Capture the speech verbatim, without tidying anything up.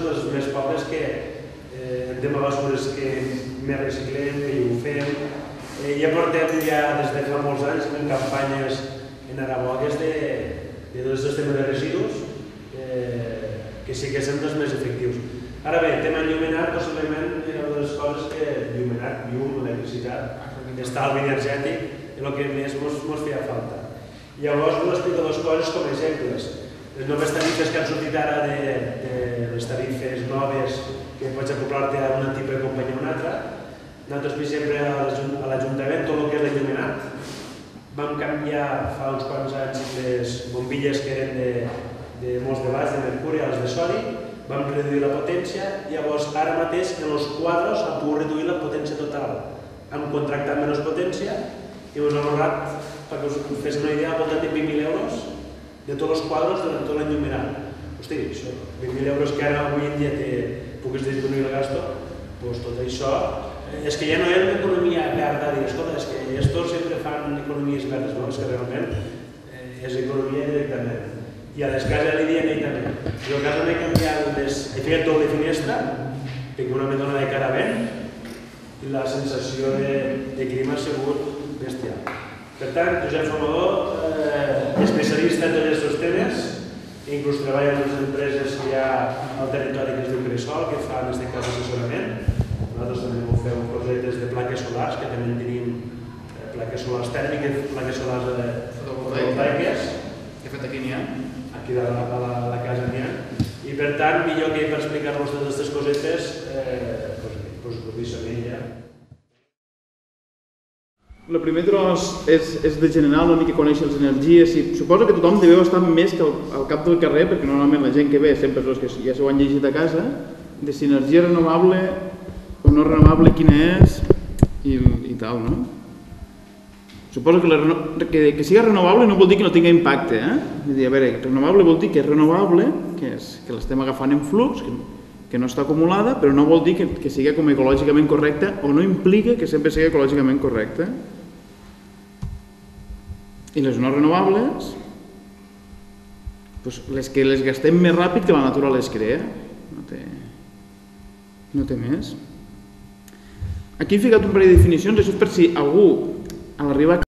són les més poques que en tema basures que més reciclem, que ho fem. Ja portem ja des de fa molts anys en campanyes en Aragogues de tots els temes de residus que sí que són els més efectius. Ara bé, el tema enllumenat, possiblement era una de les coses que enllumenat, llum, electricitat, estalvi energètic, és el que més ens feia falta. Llavors, us explico dues coses com a exemples. Les noves tarifes que han sortit ara de les tarifes noves que pots acoplar-te a un tipus de companyia o una altra. Nosaltres, per exemple, a l'Ajuntament, tot el que és l'enllumenat, vam canviar fa uns quants anys les bombilles que eren de molts de watts, de mercuri, a les de sodi, vam reduir la potència, llavors ara mateix en els quadres han pogut reduir la potència total. Hem contractat menys potència i ens hem ahorrat, perquè us fes una idea, al voltant de vint mil euros de tots els quadres durant tot l'enllumenat. Hosti, això, vint mil euros que ara avui en dia puguis disminuir el gasto, doncs tot això, és que ja no és una economia verda, dir, escolta, és que estos sempre fan economies verdes, no, és que realment és economia directament. I a les cases li diuen ell també. Jo a casa m'he canviat, he fet doble finestra, tinc una medona de cara a vent, i la sensació de clima ha sigut bestial. Per tant, Josep Fumador, especialista en tots aquests temes, inclús treballa en les empreses que hi ha al territori que es diu Cresol, que fa en aquest cas assessorament. Nosaltres també fem projectes de plaques solars, que també tenim plaques solars tèrmiques, plaques solars fotovoltaiques. De fet, aquí n'hi ha. Aquí a la casa n'hi ha. I per tant, millor que per explicar-vos totes aquestes cosetes, doncs ho deixo a ella. El primer tros és de general, una mica conèixer les energies. Suposo que tothom deveu estar més que al cap del carrer, perquè normalment la gent que ve, sempre és els que ja s'ho han llegit a casa, de si energia renovable o no renovable, quina és i tal, no? Suposo que sigui renovable no vol dir que no tingui impacte, eh? Vull dir, a veure, renovable vol dir que és renovable, que l'estem agafant en flux, que no està acumulada, però no vol dir que sigui com ecològicament correcta o no implica que sempre sigui ecològicament correcta. I les no renovables, les que les gastem més ràpid que la natura les crea. No té més. Aquí he ficat un parell de definicions, això és per si algú a l'arribar